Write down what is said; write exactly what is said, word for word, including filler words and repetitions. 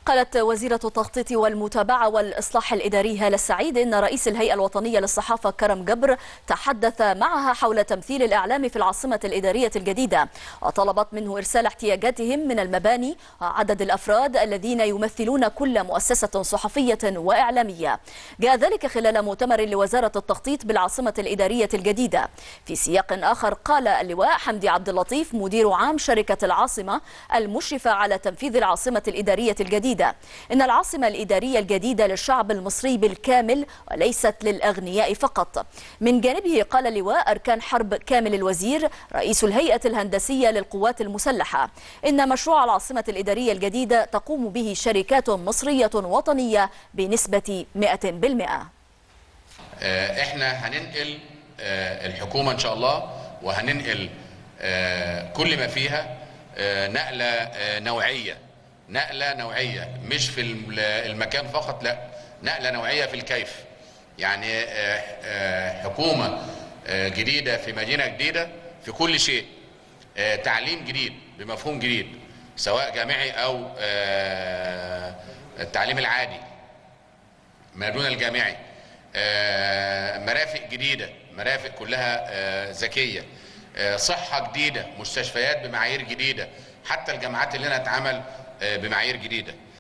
قالت وزيرة التخطيط والمتابعة والإصلاح الإداري هالة السعيد إن رئيس الهيئة الوطنية للصحافة كرم جبر تحدث معها حول تمثيل الإعلام في العاصمة الإدارية الجديدة، وطلبت منه إرسال احتياجاتهم من المباني وعدد الأفراد الذين يمثلون كل مؤسسة صحفية وإعلامية. جاء ذلك خلال مؤتمر لوزارة التخطيط بالعاصمة الإدارية الجديدة. في سياق آخر قال اللواء حمدي عبد اللطيف مدير عام شركة العاصمة المشرفة على تنفيذ العاصمة الإدارية الجديدة إن العاصمة الإدارية الجديدة للشعب المصري بالكامل وليست للأغنياء فقط. من جانبه قال اللواء أركان حرب كامل الوزير رئيس الهيئة الهندسية للقوات المسلحة إن مشروع العاصمة الإدارية الجديدة تقوم به شركات مصرية وطنية بنسبة مئة بالمئة. احنا هننقل الحكومة إن شاء الله، وهننقل كل ما فيها نقلة نوعية نقلة نوعية مش في المكان فقط، لا، نقلة نوعية في الكيف. يعني حكومة جديدة في مدينة جديدة في كل شيء، تعليم جديد بمفهوم جديد سواء جامعي أو التعليم العادي ما دون الجامعي، مرافق جديدة، مرافق كلها ذكية، صحة جديدة، مستشفيات بمعايير جديدة، حتى الجامعات اللي هنا هتتعمل بمعايير جديدة.